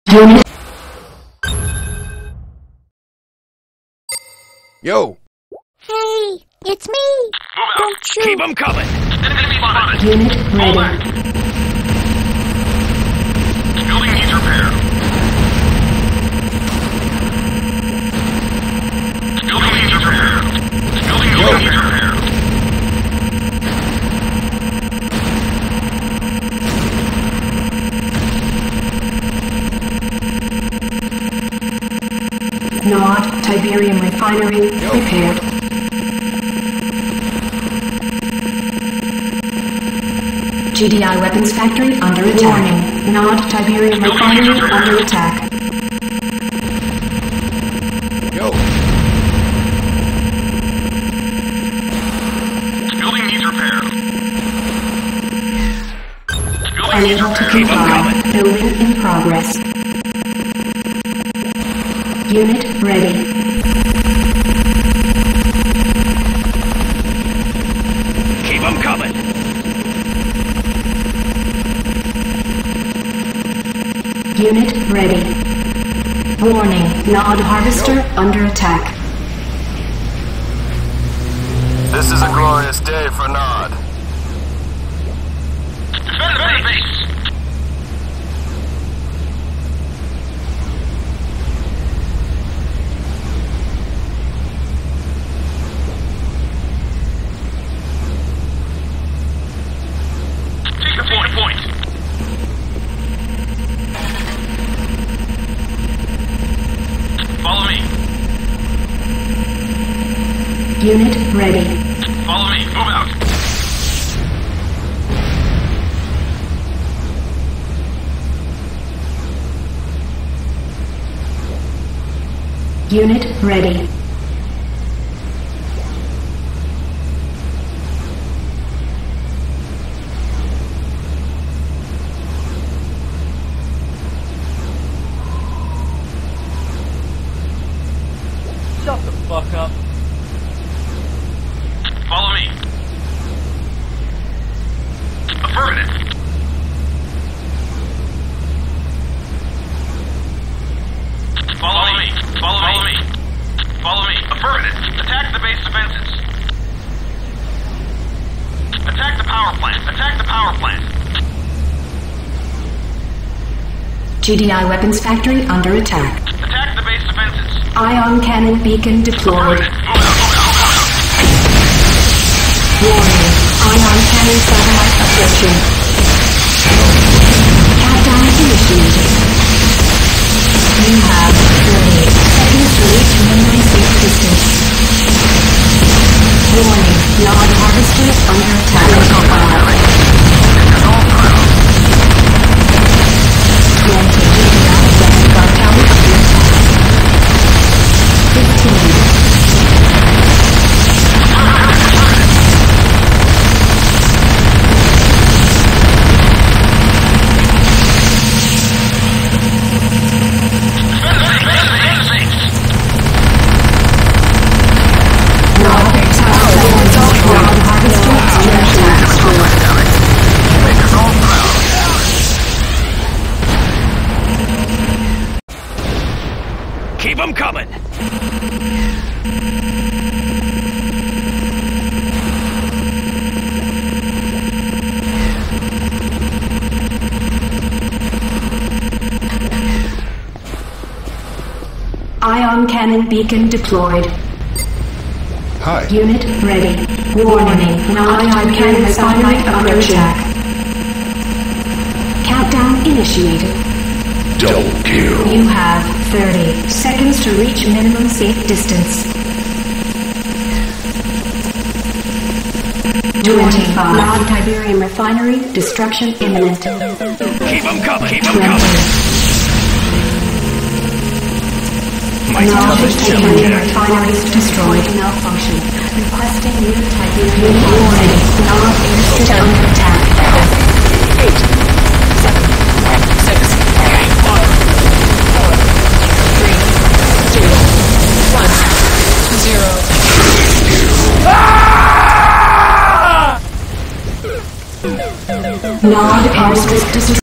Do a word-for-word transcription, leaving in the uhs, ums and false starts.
Unit. Yo! Hey, it's me! Don't shoot! Keep them coming! Unit ready. Building needs repair. Building needs repair. Building building needs repair. Nod, Tiberium Refinery, repaired. G D I Weapons Factory under attack. Warning, Nod, Tiberium Refinery under attack. Yo! Building needs repair. Building needs Unable to repair. comply. Building in progress. Unit ready. Keep them coming! Unit ready. Warning, Nod Harvester under attack. This is a glorious day for Nod. Defend the base! Take the point, point! Follow me. Unit ready. Follow me. Move out. Unit ready. Shut the fuck up. Follow me. Affirmative. Follow me. Follow me. Follow me. Affirmative. Attack the base defenses. Attack the power plant. Attack the power plant. G D I Weapons Factory under attack. Attack the base defenses. Ion cannon beacon deployed. Affirmative. Move out. Move out. Move out. Warning, ion cannon satellite approaching. Countdown initiated. You have thirty seconds to reach minimum safe distance. Warning, Nod Harvester under attack. twenty G D I weapon guard tower under attack. fifteen. Keep them coming. Ion cannon beacon deployed. Hi. Unit ready. Warning, non-ion cannon refinery under attack. Countdown initiated. Double kill. You have thirty seconds to reach minimum safe distance. twenty-five. Non-Tiberium refinery destruction imminent. Keep them coming. Keep them twenty. coming. My Non-Tiberium refineries destroyed. Malfunction. Requesting new Tiberium ready. Non-airstrip under attack. Eight, seven, six, five, four, three, two, one, zero. Non-airstrip destroyed.